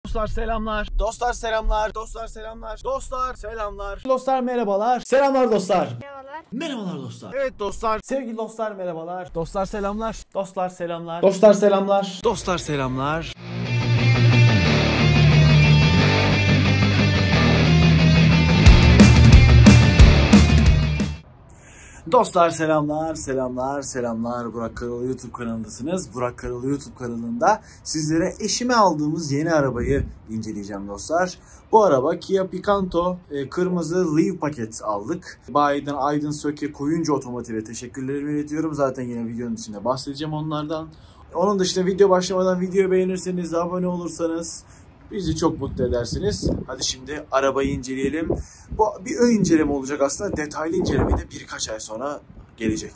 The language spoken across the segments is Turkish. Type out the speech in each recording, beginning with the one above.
Dostlar selamlar. Dostlar selamlar. Dostlar selamlar. Dostlar selamlar. Dostlar merhabalar. Selamlar dostlar. Merhabalar. Merhabalar dostlar. Evet dostlar. Sevgili dostlar merhabalar. Dostlar selamlar. Dostlar selamlar. Dostlar selamlar. Dostlar selamlar. Dostlar selamlar, selamlar, selamlar. Burak Karalı YouTube kanalındasınız. Burak Karalı YouTube kanalında sizlere eşime aldığımız yeni arabayı inceleyeceğim dostlar. Bu araba Kia Picanto kırmızı Live paket aldık. Bayiden Aydın Söke Koyuncu Otomotiv'e teşekkürlerimi iletiyorum. Zaten yine videonun içinde bahsedeceğim onlardan. Onun dışında video başlamadan videoyu beğenirseniz, abone olursanız bizi çok mutlu edersiniz. Hadi şimdi arabayı inceleyelim. Bu bir ön inceleme olacak aslında. Detaylı inceleme de birkaç ay sonra gelecek.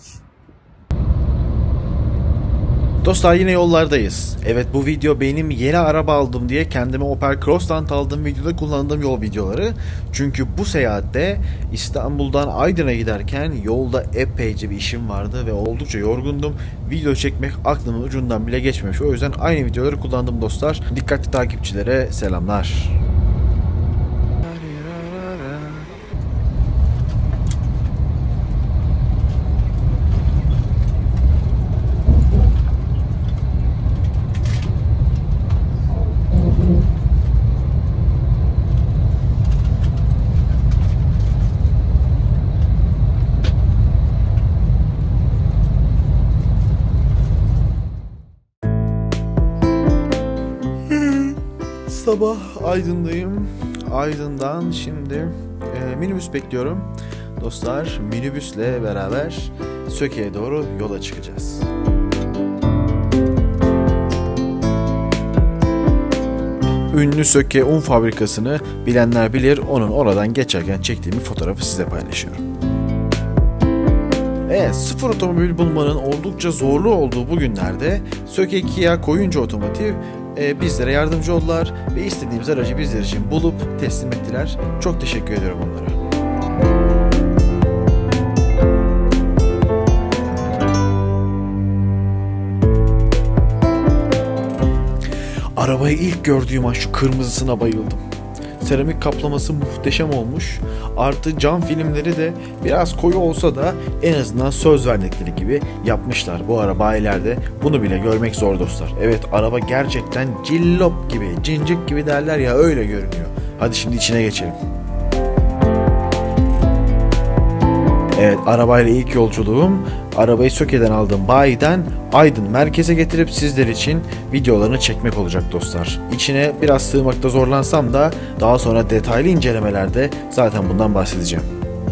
Dostlar yine yollardayız. Evet bu video benim yeni araba aldım diye kendime Opel Crossland aldığım videoda kullandığım yol videoları. Çünkü bu seyahatte İstanbul'dan Aydın'a giderken yolda epeyce bir işim vardı ve oldukça yorgundum. Video çekmek aklımın ucundan bile geçmemiş. O yüzden aynı videoları kullandım dostlar. Dikkatli takipçilere selamlar. Sabah Aydın'dayım. Aydın'dan şimdi minibüs bekliyorum. Dostlar minibüsle beraber Söke'ye doğru yola çıkacağız. Ünlü Söke un fabrikasını bilenler bilir. Onun oradan geçerken çektiğim bir fotoğrafı size paylaşıyorum. Evet, sıfır otomobil bulmanın oldukça zorlu olduğu bu günlerde Söke Kia Koyuncu Otomotiv bizlere yardımcı oldular ve istediğimiz aracı bizler için bulup teslim ettiler. Çok teşekkür ediyorum onlara. Arabayı ilk gördüğüm an şu kırmızısına bayıldım. Seramik kaplaması muhteşem olmuş. Artı cam filmleri de biraz koyu olsa da en azından söz verdikleri gibi yapmışlar. Bu ara bayilerde bunu bile görmek zor dostlar. Evet araba gerçekten cillop gibi, cincik gibi derler ya öyle görünüyor. Hadi şimdi içine geçelim. Evet arabayla ilk yolculuğum arabayı Söke'den aldığım bayiden Aydın merkeze getirip sizler için videolarını çekmek olacak dostlar. İçine biraz sığmakta zorlansam da daha sonra detaylı incelemelerde zaten bundan bahsedeceğim.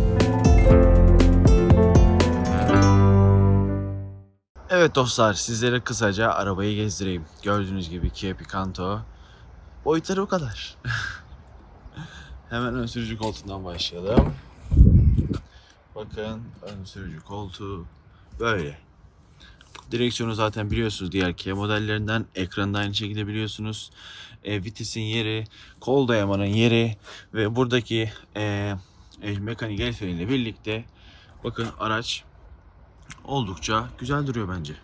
Evet dostlar sizlere kısaca arabayı gezdireyim. Gördüğünüz gibi Kia Picanto. Boyutları bu kadar. Hemen ön sürücü koltuğundan başlayalım. Bakın ön sürücü koltuğu böyle. Direksiyonu zaten biliyorsunuz diğer Kia modellerinden. Ekranı da aynı şekilde biliyorsunuz. Vitesin yeri, kol dayamanın yeri ve buradaki mekanik el freniyle birlikte bakın araç oldukça güzel duruyor bence.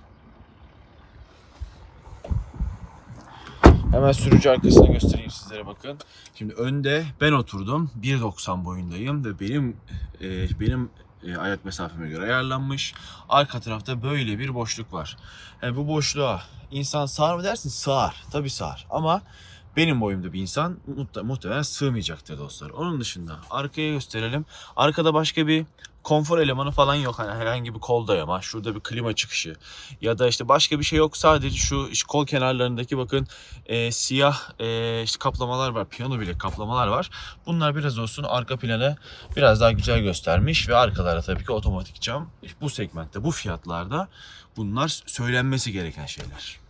Hemen sürücü arkasını göstereyim sizlere bakın. Şimdi önde ben oturdum. 1.90 boyundayım ve benim ayak mesafeme göre ayarlanmış. Arka tarafta böyle bir boşluk var. Yani bu boşluğa insan sığar mı dersin? Sığar. Tabii sığar. Ama benim boyumda bir insan muhtemelen sığmayacaktır dostlar. Onun dışında arkaya gösterelim. Arkada başka bir konfor elemanı falan yok. Hani herhangi bir kol dayama, şurada bir klima çıkışı ya da işte başka bir şey yok. Sadece şu işte kol kenarlarındaki bakın siyah işte kaplamalar var. Piyano bile kaplamalar var. Bunlar biraz olsun arka planı biraz daha güzel göstermiş ve arkalarda tabii ki otomatik cam. Bu segmentte, bu fiyatlarda bunlar söylenmesi gereken şeyler.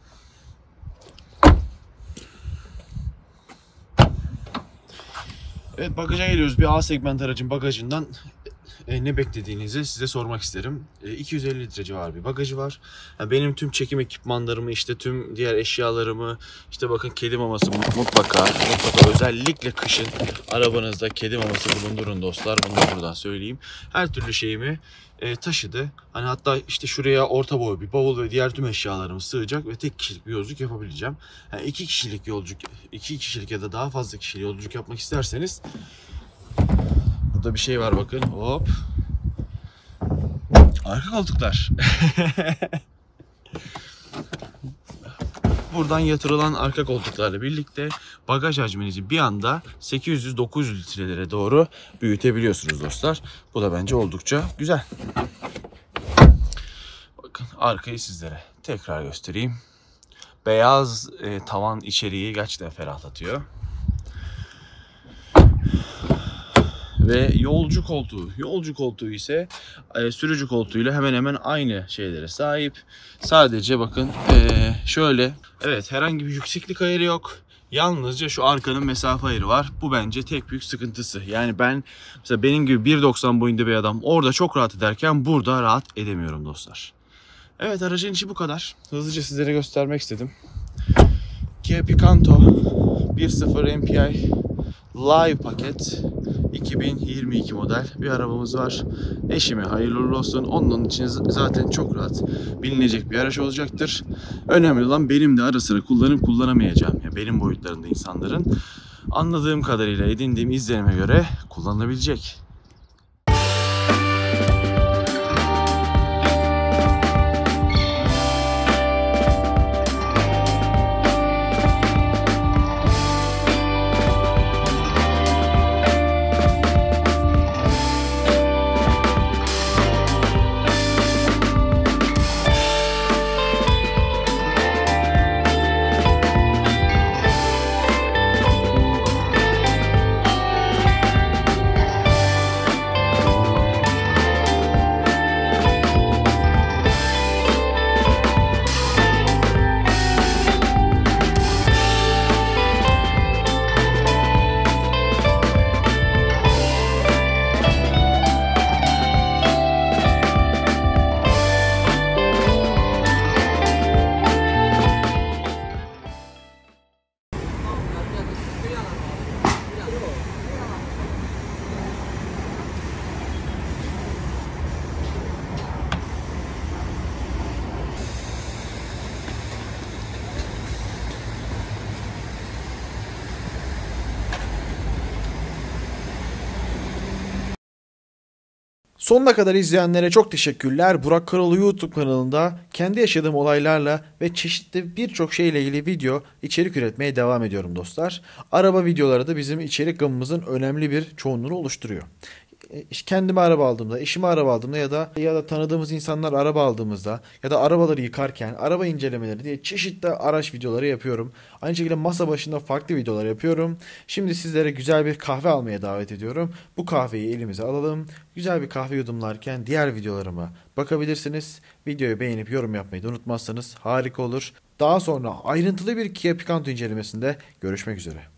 Evet bagaja geliyoruz. Bir A segment aracın bagajından ne beklediğinizi size sormak isterim. 250 litre civarı bir bagajı var. Benim tüm çekim ekipmanlarımı, işte tüm diğer eşyalarımı, işte bakın kedi maması mutlaka özellikle kışın arabanızda kedi maması bulundurun dostlar. Bunu da buradan söyleyeyim. Her türlü şeyimi taşıdı. Hani hatta işte şuraya orta boy bir bavul ve diğer tüm eşyalarım sığacak ve tek kişilik bir yolculuk yapabileceğim. Yani 2 kişilik ya da daha fazla kişilik yolculuk yapmak isterseniz burada bir şey var bakın. Hop. Arka koltuklar. Buradan yatırılan arka koltuklarla birlikte bagaj hacminizi bir anda 800-900 litrelere doğru büyütebiliyorsunuz dostlar. Bu da bence oldukça güzel. Bakın arkayı sizlere tekrar göstereyim. Beyaz tavan içeriği gerçekten ferahlatıyor. Ve yolcu koltuğu ise sürücü koltuğuyla hemen hemen aynı şeylere sahip. Sadece bakın şöyle, evet, herhangi bir yükseklik ayarı yok. Yalnızca şu arkanın mesafe ayarı var. Bu bence tek büyük sıkıntısı. Yani ben mesela benim gibi 1.90 boyunda bir adam orada çok rahat ederken burada rahat edemiyorum dostlar. Evet, aracın içi bu kadar. Hızlıca sizlere göstermek istedim. Kia Picanto 1.0 MPI Live paket 2022 model bir arabamız var. Eşime hayırlı uğurlu olsun. Onun için zaten çok rahat bilinecek bir araç olacaktır. Önemli olan benim de ara sıra kullanıp kullanamayacağım, yani benim boyutlarında insanların anladığım kadarıyla edindiğim izlenime göre kullanılabilecek. Sonuna kadar izleyenlere çok teşekkürler. Burak Karalı YouTube kanalında kendi yaşadığım olaylarla ve çeşitli birçok şeyle ilgili video, içerik üretmeye devam ediyorum dostlar. Araba videoları da bizim içerik gamımızın önemli bir çoğunluğunu oluşturuyor. Kendime araba aldığımda, eşime araba aldığımda ya da tanıdığımız insanlar araba aldığımızda ya da arabaları yıkarken araba incelemeleri diye çeşitli araç videoları yapıyorum. Aynı şekilde masa başında farklı videolar yapıyorum. Şimdi sizlere güzel bir kahve almaya davet ediyorum. Bu kahveyi elimize alalım. Güzel bir kahve yudumlarken diğer videolarıma bakabilirsiniz. Videoyu beğenip yorum yapmayı da unutmazsanız harika olur. Daha sonra ayrıntılı bir Kia Picanto incelemesinde görüşmek üzere.